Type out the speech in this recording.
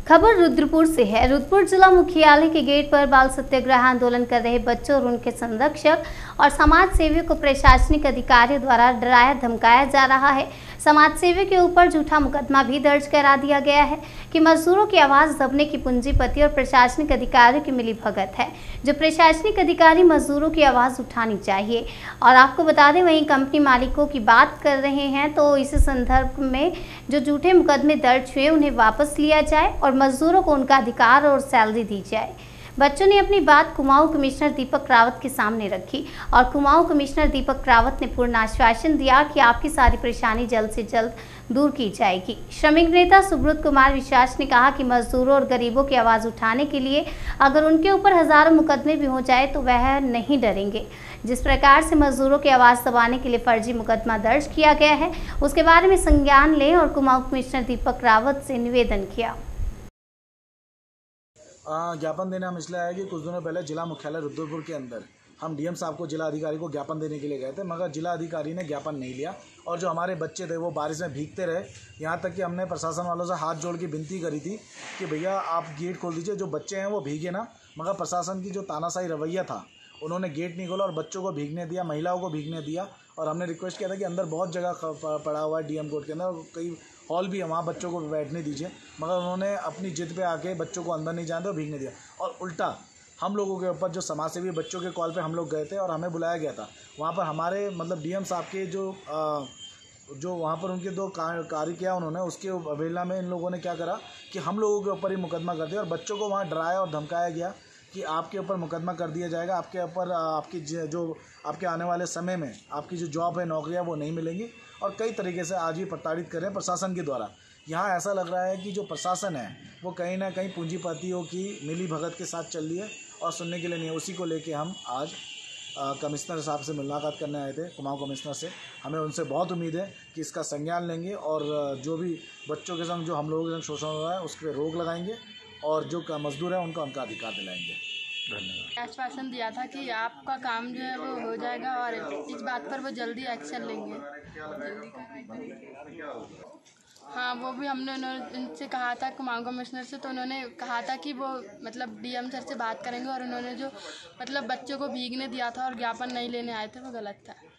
खबर रुद्रपुर से है। रुद्रपुर जिला मुख्यालय के गेट पर बाल सत्याग्रह आंदोलन कर रहे बच्चों और उनके संरक्षक और समाज सेवियों को प्रशासनिक अधिकारियों द्वारा डराया धमकाया जा रहा है। समाज सेवियों के ऊपर झूठा मुकदमा भी दर्ज करा दिया गया है कि मजदूरों की आवाज दबने की पूंजीपति और प्रशासनिक अधिकारियों की मिलीभगत है। जो प्रशासनिक अधिकारी मजदूरों की आवाज उठानी चाहिए। और आपको बता दें, वहीं कंपनी मालिकों की बात कर रहे हैं तो इस संदर्भ में जो झूठे मुकदमे दर्ज हुए उन्हें वापस लिया जाए और मजदूरों को उनका अधिकार और सैलरी दी जाए। बच्चों ने अपनी बात कुमाऊं कमिश्नर दीपक रावत के सामने रखी और कुमाऊं कमिश्नर दीपक रावत ने पूर्ण आश्वासन दिया कि आपकी सारी परेशानी जल्द से जल्द दूर की जाएगी। श्रमिक नेता सुब्रत कुमार विश्वास ने कहा कि मजदूरों और गरीबों की आवाज़ उठाने के लिए अगर उनके ऊपर हजारों मुकदमे भी हो जाए तो वह नहीं डरेंगे। जिस प्रकार से मजदूरों की आवाज़ दबाने के लिए फर्जी मुकदमा दर्ज किया गया है उसके बारे में संज्ञान लें और कुमाऊं कमिश्नर दीपक रावत से निवेदन किया। ज्ञापन देने हम इसलिए आए कि कुछ दिनों पहले जिला मुख्यालय रुद्रपुर के अंदर हम डीएम साहब को, जिला अधिकारी को ज्ञापन देने के लिए गए थे, मगर जिला अधिकारी ने ज्ञापन नहीं लिया और जो हमारे बच्चे थे वो बारिश में भीगते रहे। यहाँ तक कि हमने प्रशासन वालों से हाथ जोड़ के विनती करी थी कि भैया आप गेट खोल दीजिए, जो बच्चे हैं वो भीगे ना। मगर प्रशासन की जो तानाशाही रवैया था, उन्होंने गेट नहीं खोला और बच्चों को भीगने दिया, महिलाओं को भीगने दिया। और हमने रिक्वेस्ट किया था कि अंदर बहुत जगह पड़ा हुआ है डीएम कोर्ट के अंदर, कई हॉल भी है, वहाँ बच्चों को बैठने दीजिए। मगर उन्होंने अपनी जिद पे आके बच्चों को अंदर नहीं जाने दिया और भीगने दिया। और उल्टा हम लोगों के ऊपर, जो समाज सेवी बच्चों के कॉल पे हम लोग गए थे और हमें बुलाया गया था, वहाँ पर हमारे मतलब डीएम साहब के जो वहाँ पर उनके दो कार्य किया उन्होंने, उसके अवहेलना में इन लोगों ने क्या करा कि हम लोगों के ऊपर ही मुकदमा कर दिया और बच्चों को वहाँ डराया और धमकाया गया कि आपके ऊपर मुकदमा कर दिया जाएगा, आपके ऊपर आपकी जो आपके आने वाले समय में आपकी जो जॉब है, नौकरियां वो नहीं मिलेंगी। और कई तरीके से आज भी प्रताड़ित करें प्रशासन के द्वारा। यहाँ ऐसा लग रहा है कि जो प्रशासन है वो कहीं ना कहीं पूंजीपतियों की मिली भगत के साथ चल रही है और सुनने के लिए नहीं है। उसी को लेके हम आज कमिश्नर साहब से मुलाकात करने आए थे, कुमाऊं कमिश्नर से। हमें उनसे बहुत उम्मीद है कि इसका संज्ञान लेंगे और जो भी बच्चों के संग, जो हम लोगों के संग शोषण हो रहा है, उस पर रोक लगाएंगे और जो मजदूर है उनका उनका अधिकार दिलाएंगे। धन्यवाद। आश्वासन दिया था कि आपका काम जो है वो हो जाएगा और इस बात पर वो जल्दी एक्शन लेंगे। हाँ, वो भी हमने उनसे कहा था, कुमाऊं कमिश्नर से, तो उन्होंने कहा था कि वो मतलब डीएम सर से बात करेंगे और उन्होंने जो मतलब बच्चों को भीगने दिया था और ज्ञापन नहीं लेने आए थे वो गलत था।